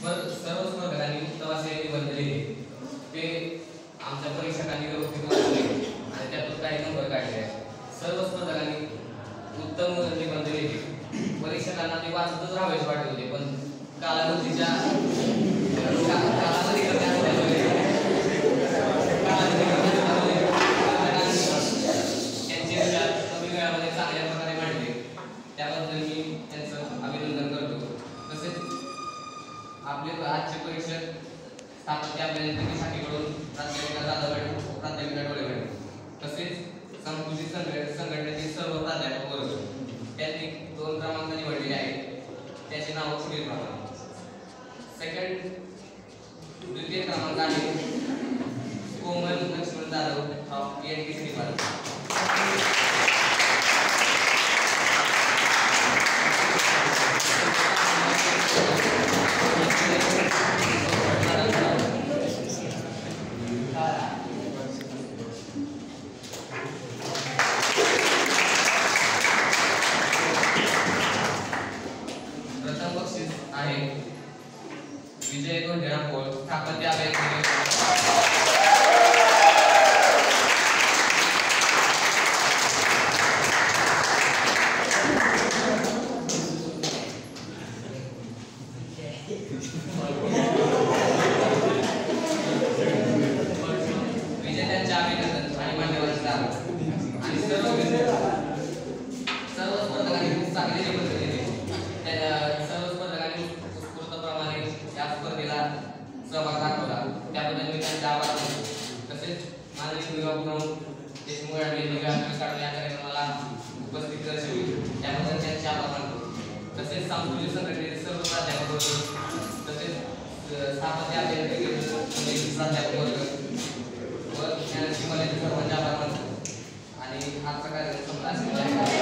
सर्व स्पर्धकांनी उत्तम असे निबंध लिहिले. ते आमच्या परीक्षकांनी व्यवस्थित वाचले आणि त्यातून काही नंबर काढले. सर्व स्पर्धकांनी उत्तम निबंध लिहिले. परीक्षकांना ते वाचतच राहावेसे वाटत होते, पण कालावधीच्या त्यांचे विचार कमी वेळामध्ये चांगल्या प्रकारे मांडले, त्याबद्दल मी त्यांचं अभिनंदन करतो. तसेच आपले आजचे परीक्षक स्थापत्य अभियांत्रिकी शाखेकडून प्राध्यापिका जाधव मॅडम, प्राध्यापिका डोळे मॅडम, तसेच संस्कृती संघटनेचे सर्व प्राध्यापक वर्ग, त्यांनी 2 क्रमांक निवडलेले आहेत. त्याचे नाव पुढील प्रमाणे. द्वितीय क्रमांक आहे कोमल लक्ष्मण जाधव ऑफ PNT श्रीपाद. प्रथम बक्षीस आहे विजय गोंधळा पोळ, स्थापत्य अभियांत्रिकी. विजेत्यांच्या अभिनंदन आणि मान्यवरांचा आणि सर्व स्पर्धकांनी खूप चांगले निबंध दिले. सर्व स्पर्धकांनी उत्स्फूर्तप्रमाणे या स्पर्धेला सहभाग दाखवला, त्याबद्दल मी त्यांचे आभार मानतो. तसेच माननीय विभाग देशमुख यांनी या कार्यक्रमाला उपस्थिती दर्शवली, त्याबद्दल त्यांचे आभार मानतो. तसेच सांस्कृतिक संघटनेचे सर्व प्राध्यापक वर्ग, तसेच स्थापत्य अभियांत्रिकी प्राध्यापक वर्ग व सर्वांचे आभार मानतो. आणि आजचा कार्यक्रम संपला.